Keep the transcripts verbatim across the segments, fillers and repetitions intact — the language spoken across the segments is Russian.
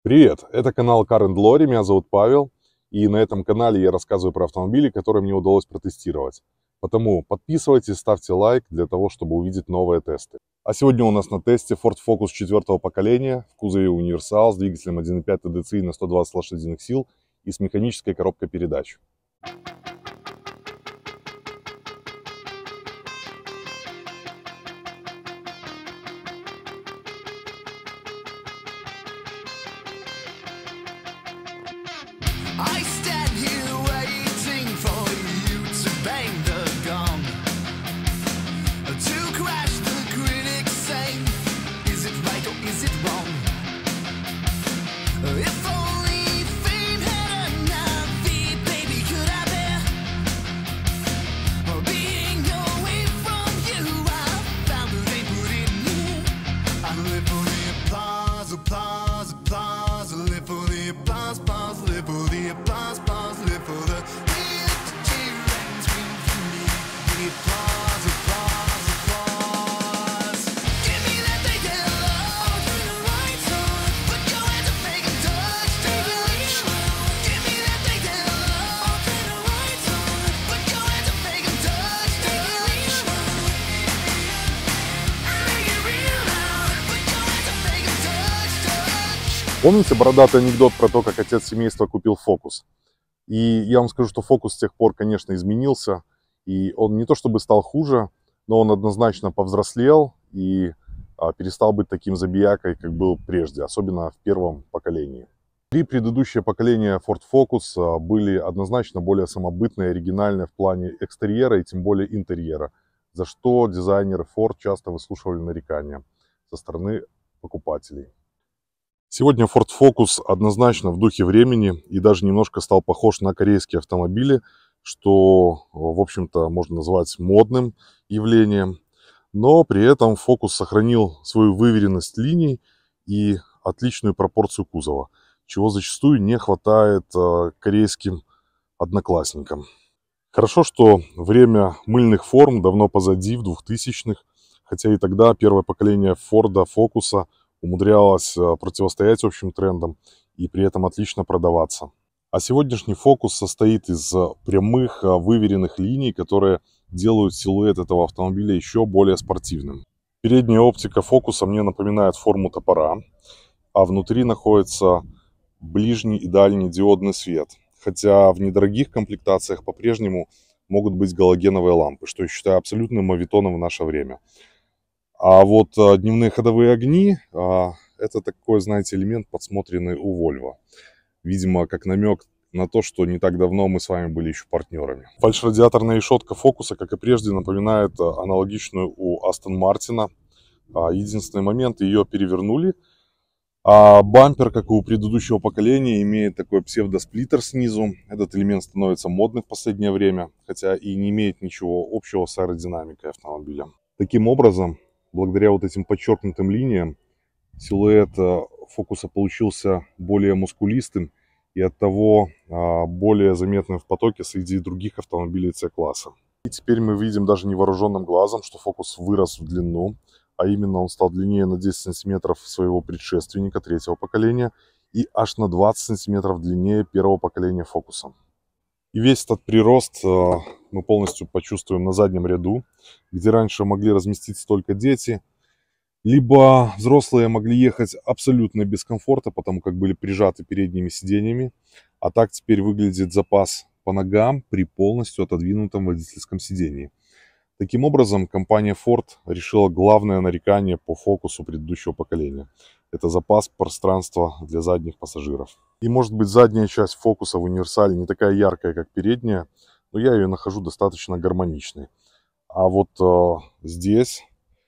Привет, это канал Car and Lorry, меня зовут Павел, и на этом канале я рассказываю про автомобили, которые мне удалось протестировать. Потому подписывайтесь, ставьте лайк для того, чтобы увидеть новые тесты. А сегодня у нас на тесте Ford Focus четвертого поколения в кузове универсал с двигателем один и пять тэ дэ цэ и на сто двадцать лошадиных сил и с механической коробкой передач. I stand here waiting for you to bang the gong, to crash the critics say, is it right or is it wrong? If only fame had a navi, baby, could I bear being away from you? I found that they put in you. I live for the applause, applause, applause. I live for the applause, applause, live for the applause, applause, live for the real cheer and scream for me. The applause, applause, applause. Give me that big yellow, turn the lights on, put your hands up, make 'em touch, touch. Give me that big yellow, turn the lights on, put your hands up, make 'em touch, touch. Make it real loud, put your hands up, make 'em touch, touch. Помните бородатый анекдот про то, как отец семейства купил Focus? И я вам скажу, что Focus с тех пор, конечно, изменился, и он не то чтобы стал хуже, но он однозначно повзрослел и а, перестал быть таким забиякой, как был прежде, особенно в первом поколении. Три предыдущие поколения Ford Focus а, были однозначно более самобытные, оригинальные в плане экстерьера и тем более интерьера, за что дизайнеры Ford часто выслушивали нарекания со стороны покупателей. Сегодня Ford Focus однозначно в духе времени и даже немножко стал похож на корейские автомобили, что, в общем-то, можно назвать модным явлением. Но при этом Focus сохранил свою выверенность линий и отличную пропорцию кузова, чего зачастую не хватает корейским одноклассникам. Хорошо, что время мыльных форм давно позади, в двухтысячных, хотя и тогда первое поколение Ford Focus умудрялась противостоять общим трендам и при этом отлично продаваться. А сегодняшний Focus состоит из прямых выверенных линий, которые делают силуэт этого автомобиля еще более спортивным. Передняя оптика Focus мне напоминает форму топора, а внутри находится ближний и дальний диодный свет. Хотя в недорогих комплектациях по-прежнему могут быть галогеновые лампы, что я считаю абсолютным моветоном в наше время. А вот а, дневные ходовые огни, а, это такой, знаете, элемент, подсмотренный у Volvo. Видимо, как намек на то, что не так давно мы с вами были еще партнерами. Фальшрадиаторная решетка Focus, как и прежде, напоминает а, аналогичную у Aston Martin. А, единственный момент, ее перевернули. А бампер, как и у предыдущего поколения, имеет такой псевдосплиттер снизу. Этот элемент становится модным в последнее время, хотя и не имеет ничего общего с аэродинамикой автомобиля. Таким образом, благодаря вот этим подчеркнутым линиям, силуэт Фокуса получился более мускулистым и оттого более заметным в потоке среди других автомобилей С-класса. И теперь мы видим даже невооруженным глазом, что Фокус вырос в длину, а именно он стал длиннее на десять сантиметров своего предшественника третьего поколения и аж на двадцать сантиметров длиннее первого поколения Фокуса. И весь этот прирост мы полностью почувствуем на заднем ряду, где раньше могли разместиться только дети, либо взрослые могли ехать абсолютно без комфорта, потому как были прижаты передними сиденьями. А так теперь выглядит запас по ногам при полностью отодвинутом водительском сидении. Таким образом, компания Ford решила главное нарекание по Фокусу предыдущего поколения. Это запас пространства для задних пассажиров. И может быть задняя часть Фокуса в универсале не такая яркая, как передняя, но я ее нахожу достаточно гармоничной. А вот э, здесь,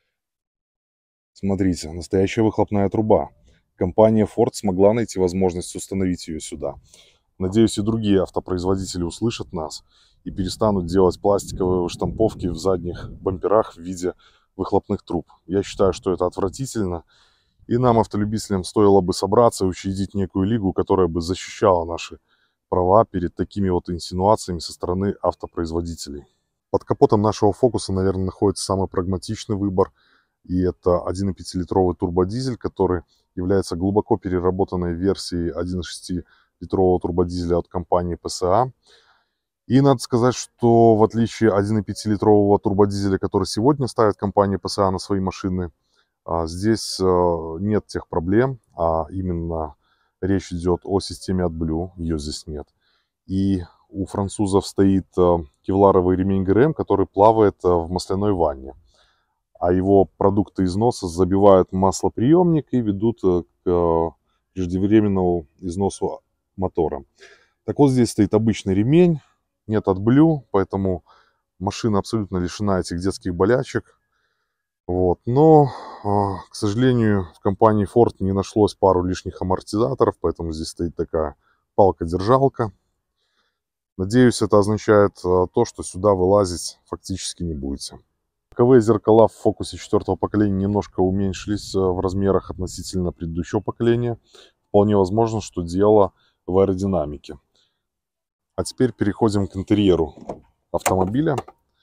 смотрите, настоящая выхлопная труба. Компания Ford смогла найти возможность установить ее сюда. Надеюсь, и другие автопроизводители услышат нас и перестанут делать пластиковые штамповки в задних бамперах в виде выхлопных труб. Я считаю, что это отвратительно. И нам, автолюбителям, стоило бы собраться и учредить некую лигу, которая бы защищала наши права перед такими вот инсинуациями со стороны автопроизводителей. Под капотом нашего Фокуса, наверное, находится самый прагматичный выбор. И это один и пять литровый турбодизель, который является глубоко переработанной версией один и шесть литрового турбодизеля от компании пэ эс а. И надо сказать, что в отличие от один и пять литрового турбодизеля, который сегодня ставит компания пэ эс а на свои машины, здесь нет тех проблем, а именно речь идет о системе AdBlue, ее здесь нет. И у французов стоит кевларовый ремень гэ эр эм, который плавает в масляной ванне. А его продукты износа забивают маслоприемник и ведут к преждевременному износу мотора. Так вот, здесь стоит обычный ремень, нет AdBlue, поэтому машина абсолютно лишена этих детских болячек. Вот. Но, к сожалению, в компании Ford не нашлось пару лишних амортизаторов, поэтому здесь стоит такая палка-держалка. Надеюсь, это означает то, что сюда вылазить фактически не будете. Боковые зеркала в фокусе четвертого поколения немножко уменьшились в размерах относительно предыдущего поколения. Вполне возможно, что дело в аэродинамике. А теперь переходим к интерьеру автомобиля.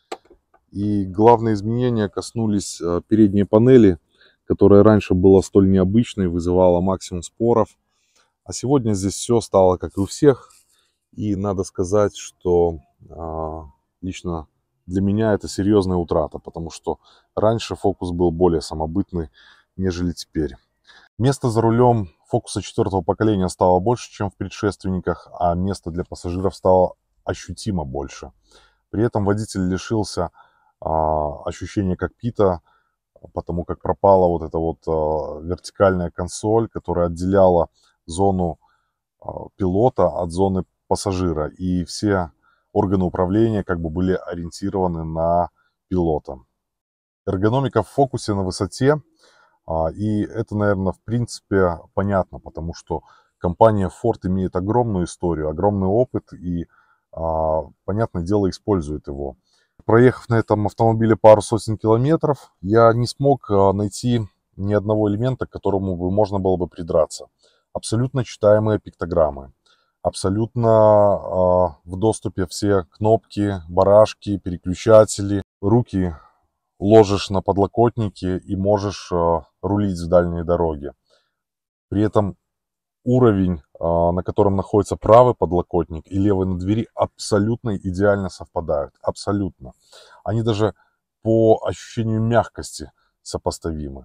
И главные изменения коснулись передней панели, которая раньше была столь необычной, вызывала максимум споров. А сегодня здесь все стало как и у всех. И надо сказать, что а, лично для меня это серьезная утрата, потому что раньше Focus был более самобытный, нежели теперь. Места за рулем Focus четвертого поколения стало больше, чем в предшественниках, а места для пассажиров стало ощутимо больше. При этом водитель лишился а, ощущения кокпита, потому как пропала вот эта вот а, вертикальная консоль, которая отделяла зону а, пилота от зоны пассажира. И все органы управления как бы были ориентированы на пилота. Эргономика в фокусе на высоте. И это, наверное, в принципе понятно, потому что компания Ford имеет огромную историю, огромный опыт и, понятное дело, использует его. Проехав на этом автомобиле пару сотен километров, я не смог найти ни одного элемента, к которому бы можно было бы придраться. Абсолютно читаемые пиктограммы. Абсолютно э, в доступе все кнопки, барашки, переключатели. Руки ложишь на подлокотники и можешь э, рулить в дальние дороги. При этом уровень, э, на котором находится правый подлокотник и левый на двери, абсолютно идеально совпадают. Абсолютно. Они даже по ощущению мягкости сопоставимы.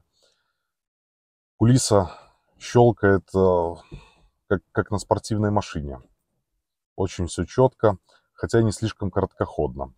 Кулиса щелкает... Э, Как, как на спортивной машине. Очень все четко, хотя не слишком короткоходно.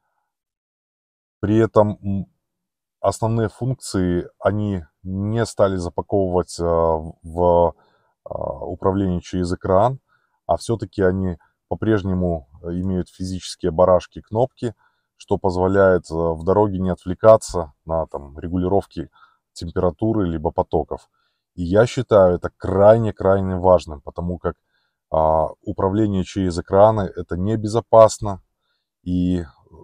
При этом основные функции они не стали запаковывать в управление через экран, а все-таки они по-прежнему имеют физические барашки, кнопки, что позволяет в дороге не отвлекаться на там, регулировки температуры либо потоков. И я считаю это крайне-крайне важным, потому как а, управление через экраны это небезопасно, и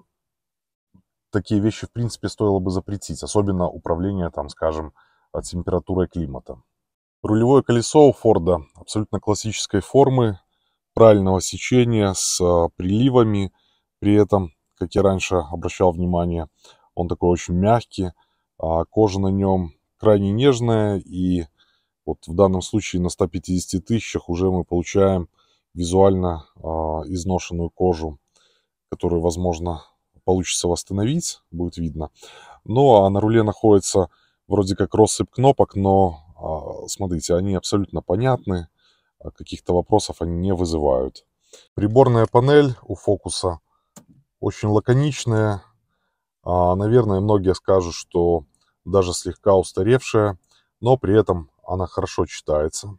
такие вещи в принципе стоило бы запретить, особенно управление, там, скажем, температурой климата. Рулевое колесо у Форда абсолютно классической формы, правильного сечения с а, приливами, при этом, как я раньше обращал внимание, он такой очень мягкий, а, кожа на нем крайне нежная, и вот в данном случае на ста пятидесяти тысячах уже мы получаем визуально э, изношенную кожу, которую, возможно, получится восстановить, будет видно. Ну, а на руле находится вроде как россыпь кнопок, но, э, смотрите, они абсолютно понятны, каких-то вопросов они не вызывают. Приборная панель у Фокуса очень лаконичная. Э, наверное, многие скажут, что даже слегка устаревшая, но при этом она хорошо читается.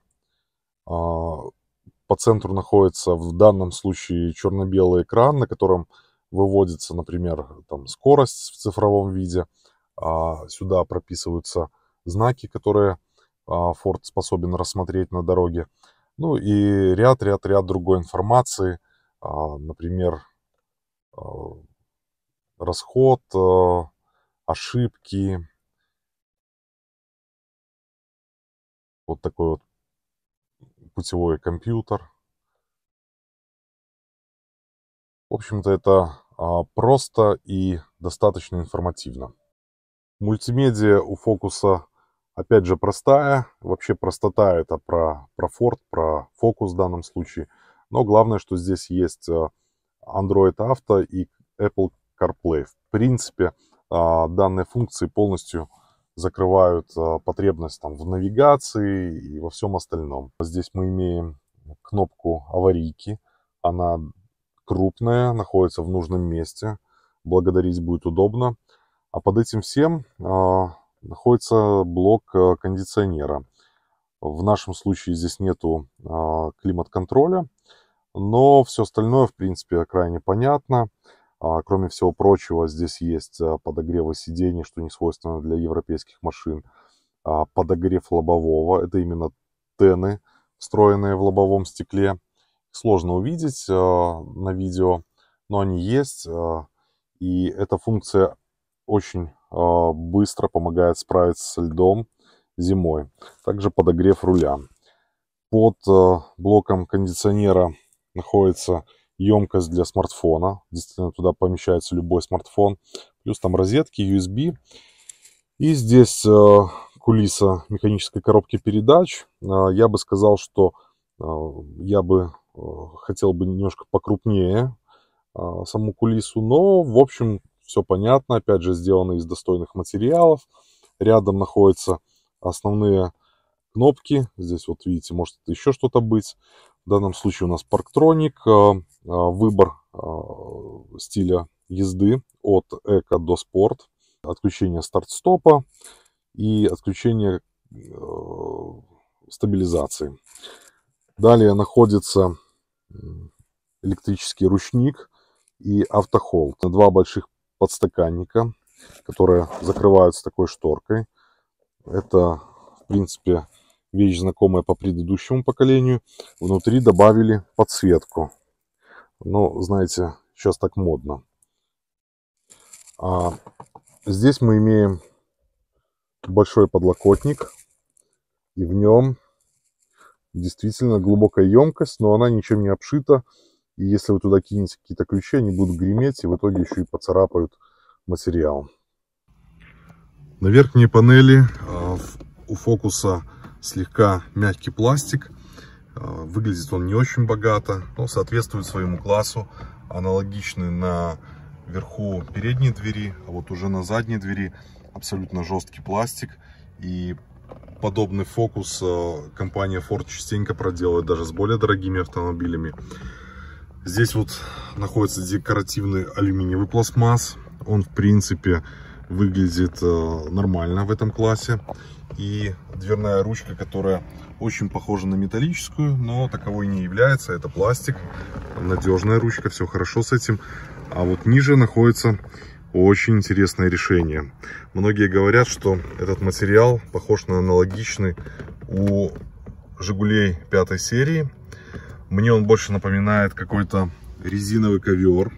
По центру находится в данном случае черно-белый экран, на котором выводится, например, там, скорость в цифровом виде. Сюда прописываются знаки, которые Ford способен рассмотреть на дороге. Ну и ряд, ряд, ряд другой информации. Например, расход, ошибки. Вот такой вот путевой компьютер. В общем-то, это а, просто и достаточно информативно. Мультимедиа у Фокуса Опять же, простая. Вообще простота — это про, про Ford, про Focus в данном случае. Но главное, что здесь есть Android Auto и Apple CarPlay. В принципе, данные функции полностью закрывают потребность там в навигации и во всем остальном. Здесь мы имеем кнопку аварийки. Она крупная, находится в нужном месте. Благодарить будет удобно. А под этим всем э, находится блок э, кондиционера. В нашем случае здесь нету э, климат-контроля, но все остальное, в принципе, крайне понятно. А, кроме всего прочего, здесь есть э, подогревы сидений, что не свойственно для европейских машин. А, подогрев лобового, это именно тены, встроенные в лобовом стекле. Сложно увидеть э, на видео, но они есть. Э, и эта функция очень э, быстро помогает справиться со льдом зимой. Также подогрев руля. Под э, блоком кондиционера находится емкость для смартфона. Действительно, туда помещается любой смартфон. Плюс там розетки, ю эс би. И здесь э, кулиса механической коробки передач. Э, я бы сказал, что э, я бы э, хотел бы немножко покрупнее э, саму кулису. Но, в общем, все понятно. Опять же, сделано из достойных материалов. Рядом находятся основные кнопки. Здесь вот видите, может еще что-то быть. В данном случае у нас парктроник. Э, э, выбор э, стиля езды от эко до спорт. Отключение старт-стопа и отключение э, стабилизации. Далее находится электрический ручник и автохолд. Два больших подстаканника, которые закрываются такой шторкой. Это, в принципе, вещь знакомая по предыдущему поколению. Внутри добавили подсветку. Ну, знаете, сейчас так модно. А здесь мы имеем большой подлокотник, и в нем действительно глубокая емкость, но она ничем не обшита. И если вы туда кинете какие-то ключи, они будут греметь и в итоге еще и поцарапают материал. На верхней панели у Фокуса слегка мягкий пластик. Выглядит он не очень богато, но соответствует своему классу. Аналогичный на верху передней двери, а вот уже на задней двери абсолютно жесткий пластик. И подобный фокус компания Ford частенько проделывает даже с более дорогими автомобилями. Здесь вот находится декоративный алюминиевый пластмасс. Он, в принципе, выглядит нормально в этом классе. И дверная ручка, которая очень похожа на металлическую, но таковой не является. Это пластик, надежная ручка, все хорошо с этим. А вот ниже находится очень интересное решение. Многие говорят, что этот материал похож на аналогичный у Жигулей пятой серии. Мне он больше напоминает какой-то резиновый ковер.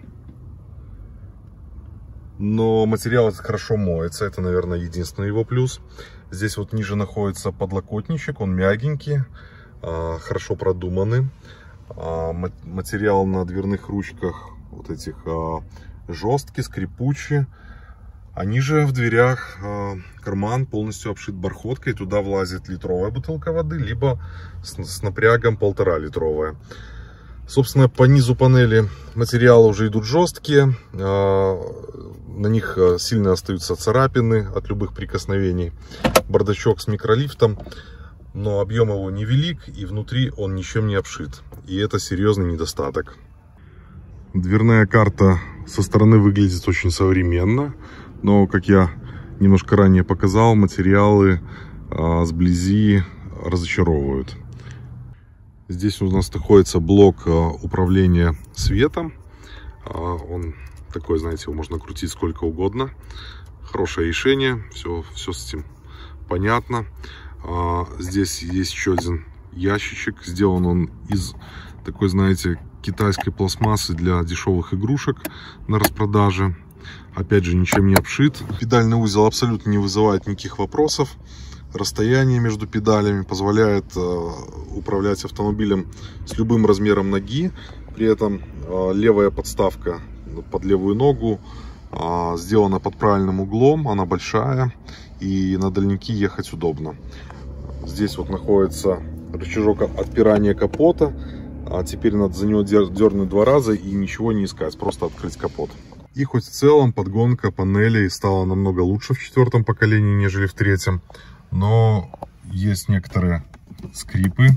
Но материал этот хорошо моется. Это, наверное, единственный его плюс. Здесь вот ниже находится подлокотничек. Он мягенький, хорошо продуманный. Материал на дверных ручках вот этих жесткий, скрипучий. А ниже в дверях карман полностью обшит бархоткой. Туда влазит литровая бутылка воды, либо с, с напрягом полтора литровая. Собственно, по низу панели материалы уже идут жесткие. На них сильно остаются царапины от любых прикосновений. Бардачок с микролифтом, но объем его невелик, и внутри он ничем не обшит. И это серьезный недостаток. Дверная карта со стороны выглядит очень современно, но, как я немножко ранее показал, материалы а, сблизи разочаровывают. Здесь у нас находится блок а, управления светом. А, он такой, знаете, его можно крутить сколько угодно. Хорошее решение, все, все с этим понятно. А, здесь есть еще один ящичек. Сделан он из такой, знаете, китайской пластмассы для дешевых игрушек на распродаже. Опять же, ничем не обшит. Педальный узел абсолютно не вызывает никаких вопросов. Расстояние между педалями позволяет э, управлять автомобилем с любым размером ноги. При этом э, левая подставка под левую ногу Сделана под правильным углом, она большая, и на дальники ехать удобно. Здесь вот находится рычажок отпирания капота. А теперь надо за него дернуть два раза и ничего не искать, просто открыть капот. И хоть в целом подгонка панелей стала намного лучше в четвертом поколении, нежели в третьем, но есть некоторые скрипы.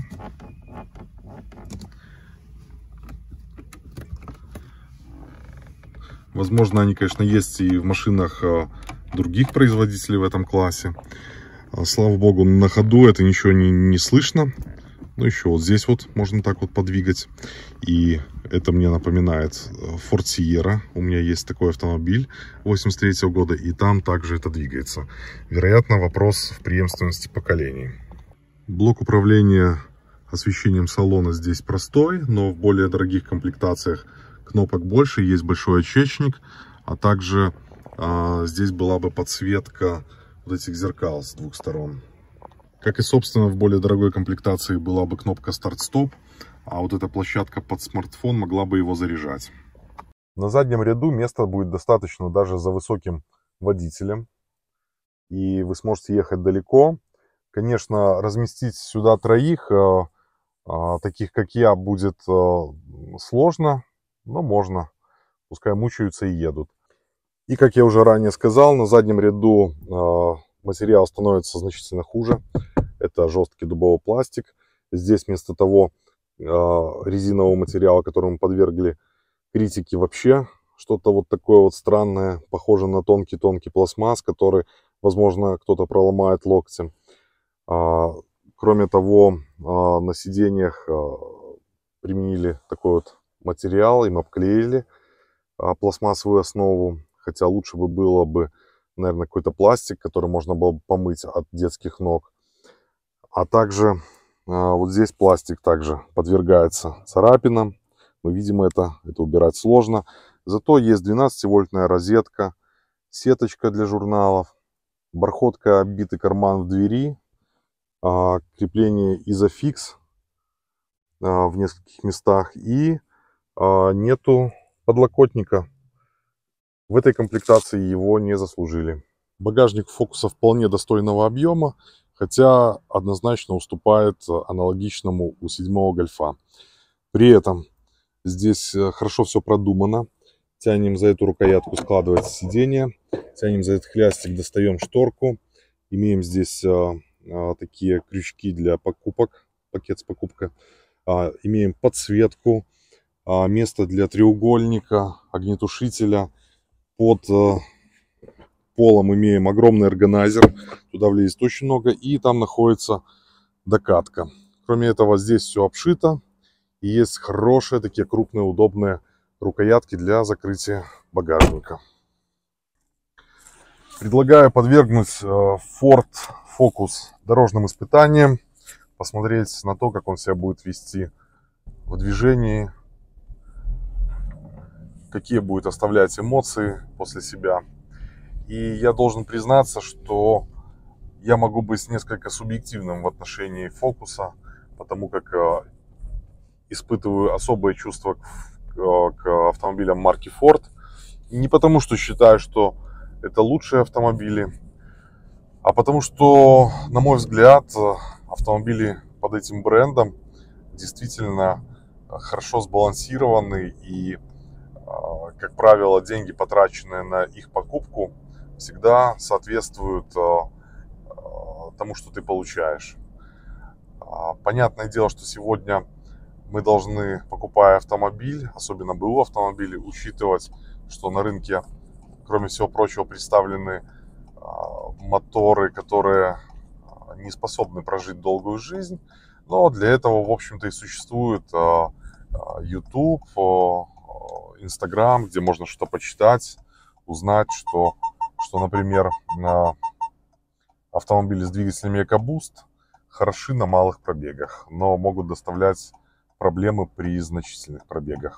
Возможно, они, конечно, есть и в машинах других производителей в этом классе. Слава богу, на ходу это ничего не, не слышно. Ну, еще вот здесь вот можно так вот подвигать. И это мне напоминает Ford Sierra. У меня есть такой автомобиль восемьдесят третьего года, и там также это двигается. Вероятно, вопрос в преемственности поколений. Блок управления освещением салона здесь простой, но в более дорогих комплектациях кнопок больше, есть большой очечник, а также а, здесь была бы подсветка вот этих зеркал с двух сторон. Как и, собственно, в более дорогой комплектации была бы кнопка старт-стоп, а вот эта площадка под смартфон могла бы его заряжать. На заднем ряду места будет достаточно даже за высоким водителем, и вы сможете ехать далеко. Конечно, разместить сюда троих, а, а, таких как я, будет а, сложно. Но можно, пускай мучаются и едут. И, как я уже ранее сказал, на заднем ряду э, материал становится значительно хуже. Это жесткий дубовый пластик. Здесь вместо того э, резинового материала, которому подвергли критике, вообще что-то вот такое вот странное, похоже на тонкий-тонкий пластмасс, который, возможно, кто-то проломает локтем. Э, кроме того, э, на сиденьях э, применили такой вот материал, им обклеили а, пластмассовую основу, хотя лучше бы было бы, наверное, какой-то пластик, который можно было бы помыть от детских ног. А также а, вот здесь пластик также подвергается царапинам. Мы видим это, это убирать сложно. Зато есть двенадцативольтная розетка, сеточка для журналов, бархоткой оббитый карман в двери, а, крепление изофикс а, в нескольких местах и нету подлокотника. В этой комплектации его не заслужили. Багажник Фокуса вполне достойного объема, хотя однозначно уступает аналогичному у седьмого Гольфа. При этом здесь хорошо все продумано. Тянем за эту рукоятку, складывается сиденье. Тянем за этот хлястик, достаем шторку. Имеем здесь а, а, такие крючки для покупок, пакет с покупкой. А, имеем подсветку. Место для треугольника, огнетушителя. Под полом имеем огромный органайзер. Туда влезет очень много. И там находится докатка. Кроме этого, здесь все обшито. И есть хорошие, такие крупные, удобные рукоятки для закрытия багажника. Предлагаю подвергнуть Ford Focus дорожным испытаниям. Посмотреть на то, как он себя будет вести в движении. Какие будет оставлять эмоции после себя. И я должен признаться, что я могу быть несколько субъективным в отношении Фокуса, потому как э, испытываю особые чувства к, к автомобилям марки Ford. Не потому, что считаю, что это лучшие автомобили, а потому что, на мой взгляд, автомобили под этим брендом действительно хорошо сбалансированы, и как правило, деньги, потраченные на их покупку, всегда соответствуют тому, что ты получаешь. Понятное дело, что сегодня мы должны, покупая автомобиль, особенно БУ автомобили, учитывать, что на рынке, кроме всего прочего, представлены моторы, которые не способны прожить долгую жизнь. Но для этого, в общем-то, и существует YouTube, Инстаграм, где можно что-то почитать, узнать, что, что например, автомобили с двигателями EcoBoost хороши на малых пробегах, но могут доставлять проблемы при значительных пробегах.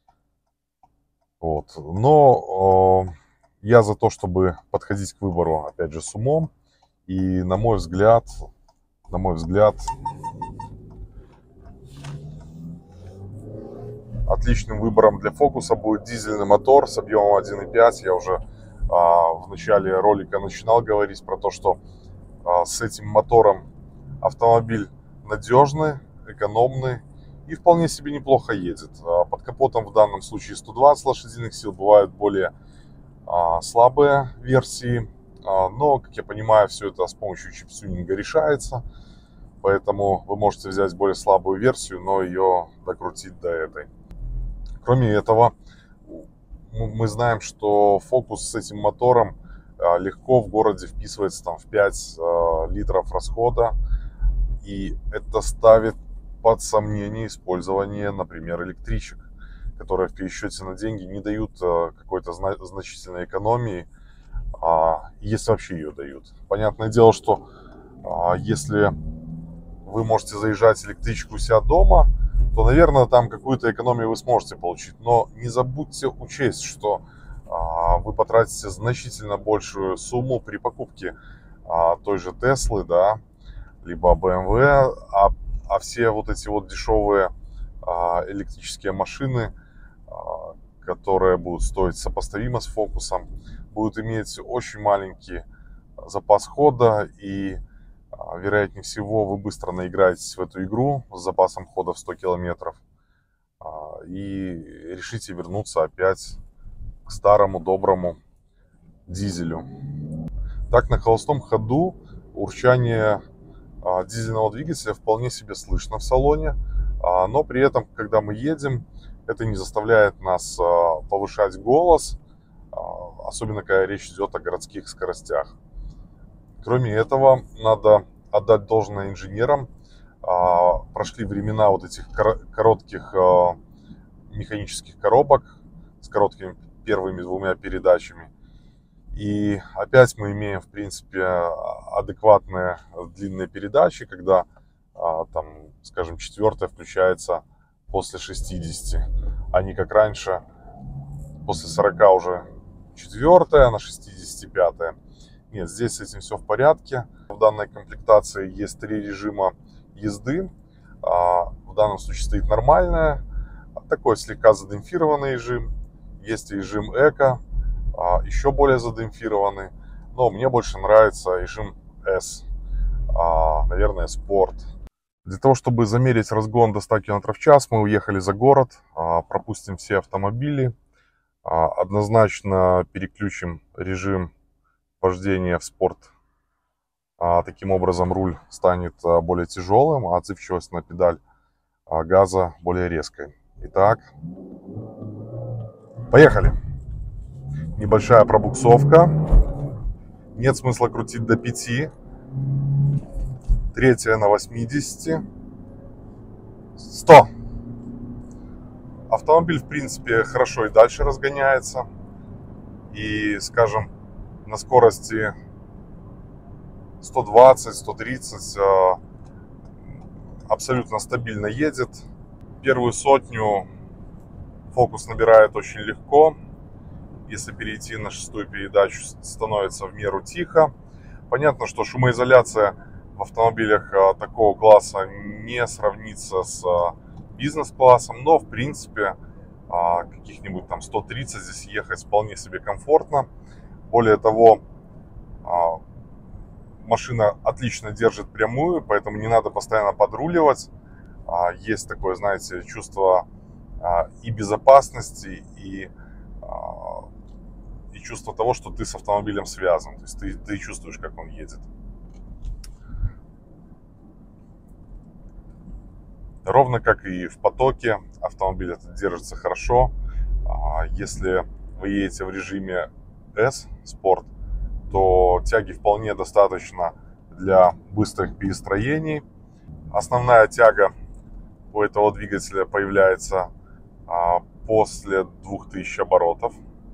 Вот. Но э, я за то, чтобы подходить к выбору, опять же, с умом. И на мой взгляд, на мой взгляд, отличным выбором для Фокуса будет дизельный мотор с объемом один и пять. Я уже а, в начале ролика начинал говорить про то, что а, с этим мотором автомобиль надежный, экономный и вполне себе неплохо едет. А, под капотом в данном случае сто двадцать лошадиных сил, бывают более а, слабые версии, а, но, как я понимаю, все это с помощью чип-тюнинга решается. Поэтому вы можете взять более слабую версию, но ее докрутить до этой. Кроме этого, мы знаем, что Focus с этим мотором легко в городе вписывается там, в пять литров расхода. И это ставит под сомнение использование, например, электричек, которые в пересчете на деньги не дают какой-то значительной экономии, если вообще ее дают. Понятное дело, что если вы можете заезжать электричку у себя дома, то, наверное, там какую-то экономию вы сможете получить. Но не забудьте учесть, что а, вы потратите значительно большую сумму при покупке а, той же Теслы, да, либо бэ эм вэ, а, а все вот эти вот дешевые а, электрические машины, а, которые будут стоить сопоставимо с Фокусом, будут иметь очень маленький запас хода, и вероятнее всего, вы быстро наиграетесь в эту игру с запасом хода в сто километров и решите вернуться опять к старому доброму дизелю. Так, на холостом ходу урчание дизельного двигателя вполне себе слышно в салоне, но при этом, когда мы едем, это не заставляет нас повышать голос, особенно когда речь идет о городских скоростях. Кроме этого, надо отдать должное инженерам. Прошли времена вот этих коротких механических коробок с короткими первыми двумя передачами. И опять мы имеем, в принципе, адекватные длинные передачи, когда, там, скажем, четвертая включается после шестидесяти, а не как раньше, после сорока уже четвертая, на шестидесяти пятая. Нет, здесь с этим все в порядке. В данной комплектации есть три режима езды. В данном случае стоит нормальная, такой слегка задемпфированный режим. Есть режим эко, еще более задемпфированный. Но мне больше нравится режим S, наверное, спорт. Для того, чтобы замерить разгон до ста километров в час, мы уехали за город, пропустим все автомобили, однозначно переключим режим вождения в спорт. А, таким образом руль станет а, более тяжелым, а отзывчивость на педаль а, газа более резкой. Итак, поехали. Небольшая пробуксовка. Нет смысла крутить до пяти. Третья на восьмидесяти. сто. Автомобиль, в принципе, хорошо и дальше разгоняется. И, скажем, на скорости сто двадцать — сто тридцать абсолютно стабильно едет. Первую сотню Фокус набирает очень легко. Если перейти на шестую передачу, становится в меру тихо. Понятно, что шумоизоляция в автомобилях такого класса не сравнится с бизнес-классом, но в принципе каких-нибудь там сто тридцать здесь ехать вполне себе комфортно. Более того, машина отлично держит прямую, поэтому не надо постоянно подруливать. Есть такое, знаете, чувство и безопасности, и, и чувство того, что ты с автомобилем связан. То есть ты, ты чувствуешь, как он едет. Ровно как и в потоке, автомобиль этот держится хорошо. Если вы едете в режиме S, спорт, то тяги вполне достаточно для быстрых перестроений. Основная тяга у этого двигателя появляется а, после двух тысяч оборотов.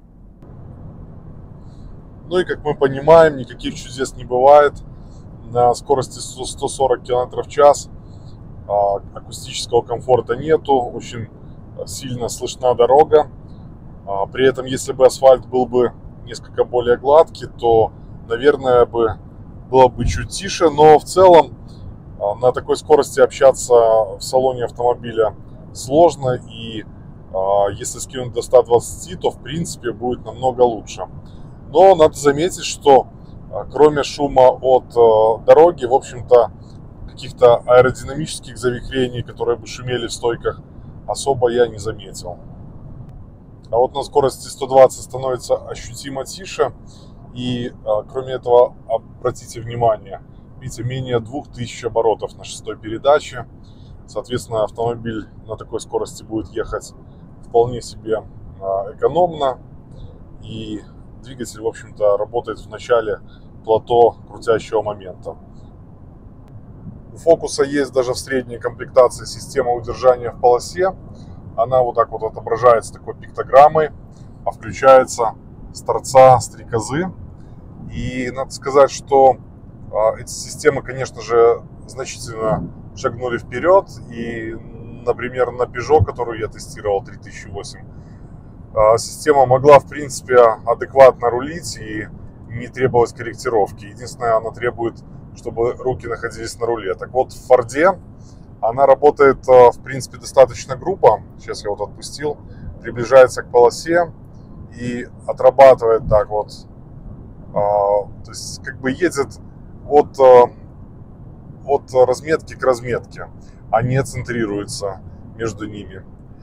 Ну и как мы понимаем, никаких чудес не бывает. На скорости сто сорок километров в час а, акустического комфорта нету, очень сильно слышна дорога. А, при этом, если бы асфальт был бы несколько более гладкий, то, наверное, бы было бы чуть тише, но в целом на такой скорости общаться в салоне автомобиля сложно, и Если скинуть до ста двадцати, то в принципе будет намного лучше. Но надо заметить, что кроме шума от дороги, в общем-то, каких-то аэродинамических завихрений, которые бы шумели в стойках, особо я не заметил. А вот на скорости сто двадцать становится ощутимо тише. И кроме этого, обратите внимание, видите, менее двух тысяч оборотов на шестой передаче. Соответственно, автомобиль на такой скорости будет ехать вполне себе экономно. И двигатель, в общем-то, работает в начале плато крутящего момента. У Фокуса есть даже в средней комплектации система удержания в полосе. Она вот так вот отображается такой пиктограммой, а включается с торца стрекозы. И надо сказать, что а, эти системы, конечно же, значительно шагнули вперед. И, например, на Peugeot, которую я тестировал, три тысячи восемь, а, система могла, в принципе, адекватно рулить и не требовалось корректировки. Единственное, она требует, чтобы руки находились на руле. Так вот, в Форде она работает, в принципе, достаточно грубо. Сейчас я вот отпустил. Приближается к полосе и отрабатывает так вот. То есть, как бы едет от, от разметки к разметке, а не центрируется между ними.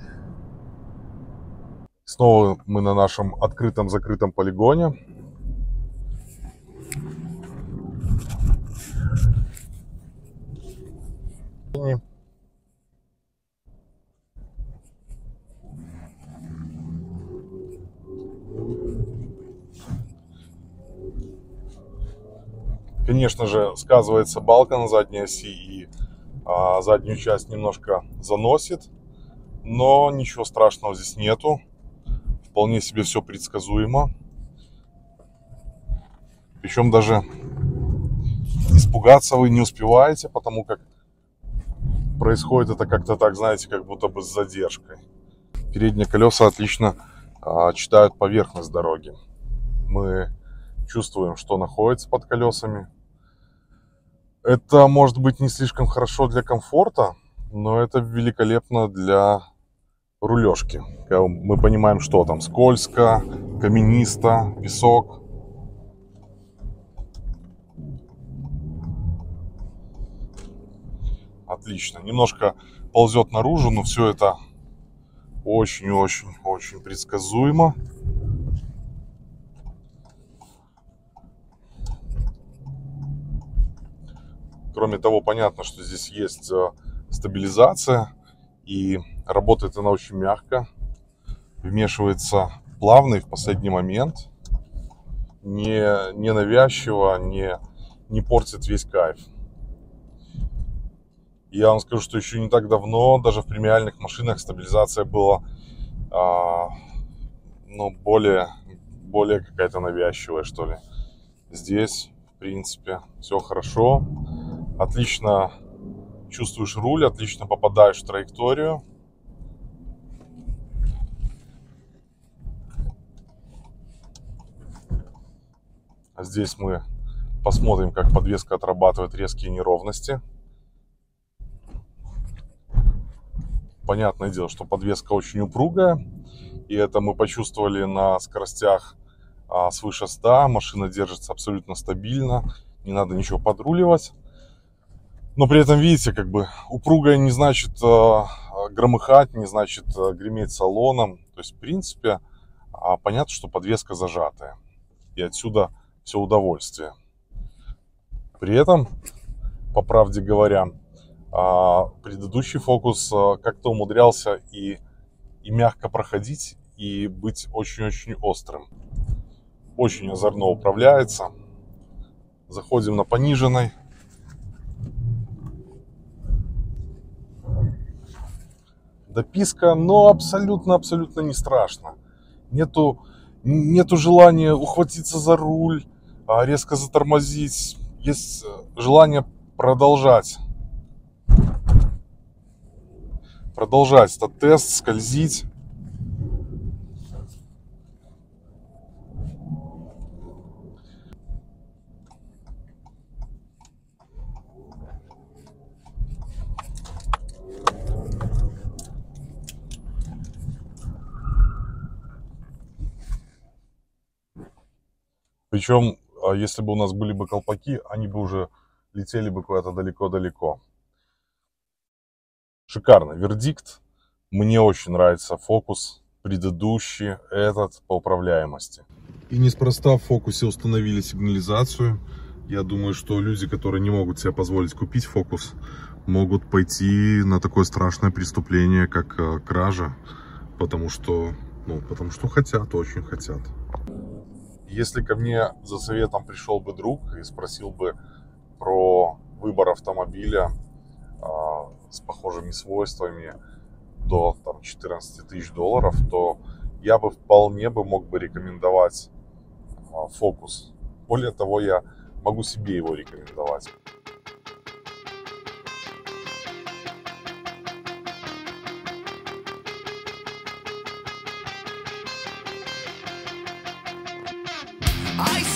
Снова мы на нашем открытом-закрытом полигоне. Конечно же, сказывается балка на задней оси, и а, заднюю часть немножко заносит, но ничего страшного здесь нету. Вполне себе все предсказуемо. Причем даже испугаться вы не успеваете, потому как происходит это как-то так, знаете, как будто бы с задержкой. Передние колеса отлично а, читают поверхность дороги. Мы чувствуем, что находится под колесами. Это может быть не слишком хорошо для комфорта, но это великолепно для рулежки. Мы понимаем, что там скользко, каменисто, песок. Отлично. Немножко ползет наружу, но все это очень-очень-очень предсказуемо. Кроме того, понятно, что здесь есть стабилизация, и работает она очень мягко, вмешивается плавно и в последний момент, не, не навязчиво, не, не портит весь кайф. Я вам скажу, что еще не так давно, даже в премиальных машинах стабилизация была а, ну, более, более какая-то навязчивая, что ли. Здесь, в принципе, все хорошо. Отлично чувствуешь руль, отлично попадаешь в траекторию. А здесь мы посмотрим, как подвеска отрабатывает резкие неровности. Понятное дело, что подвеска очень упругая, и это мы почувствовали на скоростях а, свыше ста. Машина держится абсолютно стабильно, не надо ничего подруливать. Но при этом, видите, как бы упругая не значит э, громыхать, не значит э, греметь салоном. То есть, в принципе, э, понятно, что подвеска зажатая. И отсюда все удовольствие. При этом, по правде говоря, э, предыдущий Фокус э, как-то умудрялся и, и мягко проходить, и быть очень-очень острым. Очень озорно управляется. Заходим на пониженной. Дописка, но абсолютно-абсолютно не страшно. Нету, нету желания ухватиться за руль, резко затормозить. Есть желание продолжать. Продолжать этот тест, скользить. Причем, если бы у нас были бы колпаки, они бы уже летели бы куда-то далеко-далеко. Шикарно. Вердикт. Мне очень нравится фокус. Предыдущий, этот по управляемости. И неспроста в фокусе установили сигнализацию. Я думаю, что люди, которые не могут себе позволить купить фокус, могут пойти на такое страшное преступление, как э, кража. Потому что, ну, потому что хотят, очень хотят. Если ко мне за советом пришел бы друг и спросил бы про выбор автомобиля э, с похожими свойствами до там, четырнадцати тысяч долларов, то я бы вполне бы мог бы рекомендовать э, фокус. Более того, я могу себе его рекомендовать. I